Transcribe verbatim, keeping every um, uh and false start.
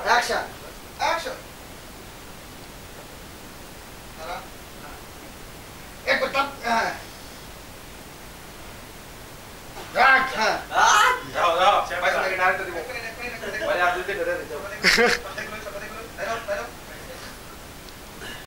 Action. Action. एक button right हाँ जाओ जाओ भाई मेरे डायरेक्टर देखो भाई आप दिल से डरे रहते हो